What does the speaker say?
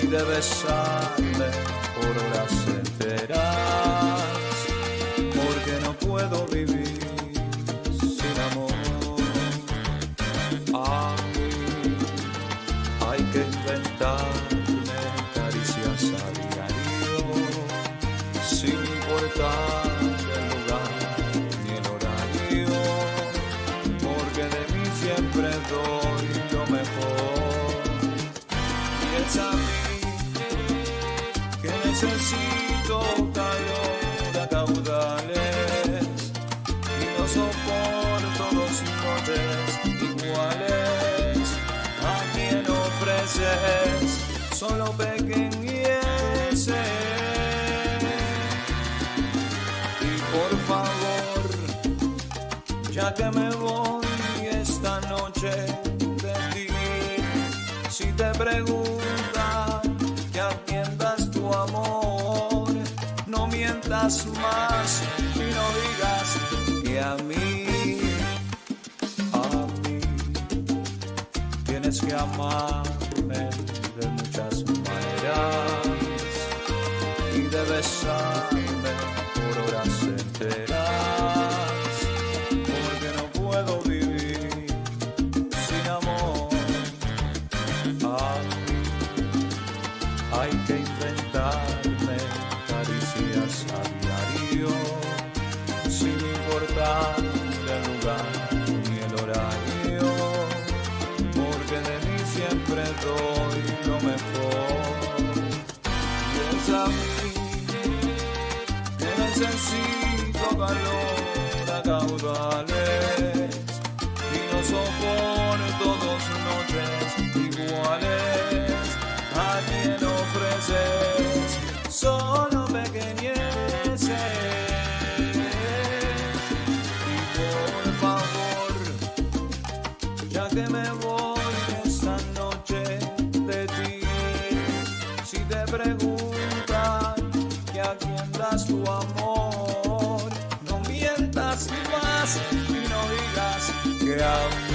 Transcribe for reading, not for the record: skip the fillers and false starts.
de besarme por horas enteras, porque no puedo vivir sin amor. A mí hay que inventarme caricias a diario, sin importar el lugar ni el horario, porque de mí siempre doy lo mejor. Y es a mí que necesito calor a caudales, y no soporto 2 noches iguales. ¿A quien ofreces solo pequeñeces? Y por favor, ya que me voy esta noche de ti, si te preguntan que a quién das tu amor, no mientas más y no digas que a mí tienes que amarme de muchas maneras y de besarme por horas enteras, porque no puedo vivir sin amor. A mí hay que inventarme caricias a diario, sin importar el lugar ni el horario, porque de mí siempre doy lo mejor. Y es a mí que necesito calor a caudales, y no soporto 2 noches iguales. ¿A quien ofreces solo pequeñeces? Y por favor, ya que me voy esta noche de ti, si te preguntan que a quién das tu amor, no mientas más y no digas que a mí